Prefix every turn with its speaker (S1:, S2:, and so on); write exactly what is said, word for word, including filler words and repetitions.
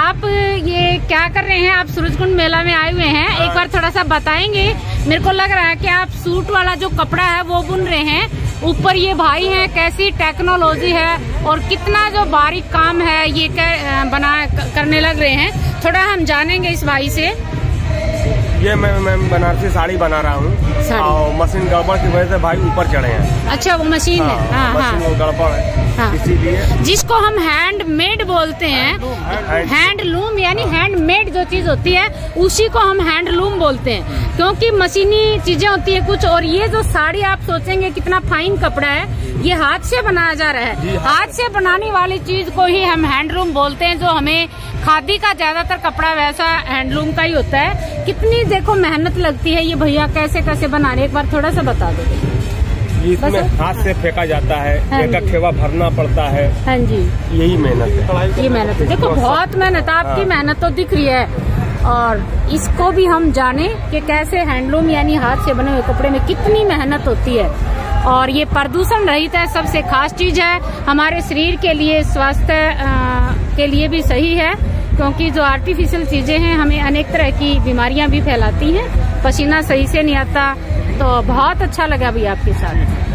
S1: आप ये क्या कर रहे हैं? आप सूरजकुंड मेला में आए हुए हैं, एक बार थोड़ा सा बताएंगे? मेरे को लग रहा है कि आप सूट वाला जो कपड़ा है वो बुन रहे हैं। ऊपर ये भाई हैं, कैसी टेक्नोलॉजी है और कितना जो बारीक काम है ये बना करने लग रहे हैं। थोड़ा हम जानेंगे इस भाई से।
S2: ये मैं मैं बनारसी साड़ी बना रहा हूँ और मशीन गड़बड़ की वजह से भाई ऊपर चढ़े हैं।
S1: अच्छा, वो मशीन
S2: हाँ,
S1: है। हाँ,
S2: मशीन
S1: हाँ।
S2: गड़बड़ है।
S1: हाँ।
S2: इसीलिए
S1: जिसको हम हैंडमेड बोलते हैं, हैंडलूम यानी हैंडमेड जो चीज होती है उसी को हम हैंडलूम बोलते हैं, क्योंकि मशीनी चीजें होती है कुछ। और ये जो साड़ी आप सोचेंगे कितना फाइन कपड़ा है, ये हाथ से बनाया जा रहा है। हाथ से बनाने वाली चीज को ही हम हैंडलूम बोलते हैं। जो हमें खादी का ज्यादातर कपड़ा वैसा हैंडलूम का ही होता है। कितनी देखो मेहनत लगती है। ये भैया कैसे कैसे बना रहे, एक बार थोड़ा सा बता दो।
S2: इसमें हाथ से फेंका जाता है, हाँ एक अखेवा भरना पड़ता है।
S1: हाँ जी,
S2: यही मेहनत है।
S1: ये मेहनत है, देखो बहुत मेहनत, आपकी मेहनत तो दिख रही है। और इसको भी हम जाने कि कैसे हैंडलूम यानी हाथ से बने हुए कपड़े में कितनी मेहनत होती है। और ये प्रदूषण रहित है, सबसे खास चीज है। हमारे शरीर के लिए, स्वास्थ्य के लिए भी सही है, क्योंकि जो आर्टिफिशियल चीजें हैं हमें अनेक तरह की बीमारियां भी फैलाती हैं। पसीना सही से नहीं आता। तो बहुत अच्छा लगा भैया आपके साथ।